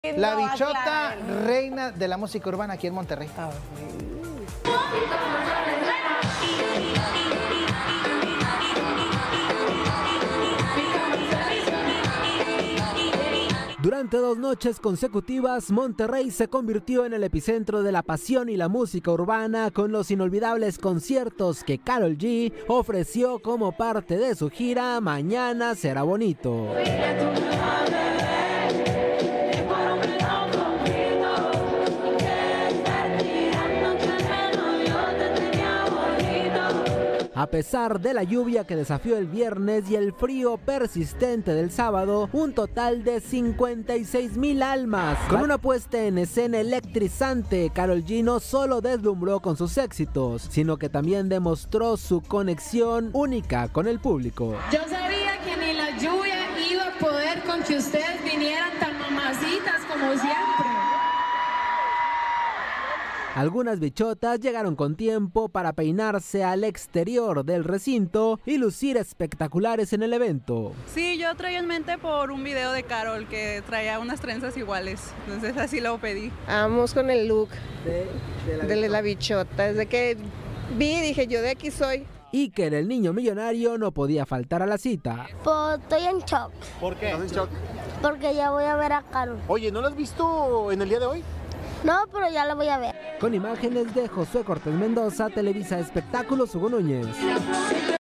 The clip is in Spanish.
La Bichota, reina de la música urbana aquí en Monterrey. Durante 2 noches consecutivas, Monterrey se convirtió en el epicentro de la pasión y la música urbana con los inolvidables conciertos que Karol G ofreció como parte de su gira Mañana Será Bonito. A pesar de la lluvia que desafió el viernes y el frío persistente del sábado, un total de 56,000 almas. Con una puesta en escena electrizante, Karol G no solo deslumbró con sus éxitos, sino que también demostró su conexión única con el público. Yo sabía que ni la lluvia iba a poder con que ustedes vinieran tan mamacitas como siempre. Algunas bichotas llegaron con tiempo para peinarse al exterior del recinto y lucir espectaculares en el evento. Sí, yo traía en mente por un video de Karol que traía unas trenzas iguales, entonces así lo pedí. Vamos con el look de la bichota, desde que vi dije yo de aquí soy. Iker, el niño millonario, no podía faltar a la cita. Pues estoy en shock. ¿Por qué? ¿Estás en shock? Porque ya voy a ver a Karol. Oye, ¿no lo has visto en el día de hoy? No, pero ya la voy a ver. Con imágenes de Josué Cortés Mendoza, Televisa Espectáculos, Hugo Núñez.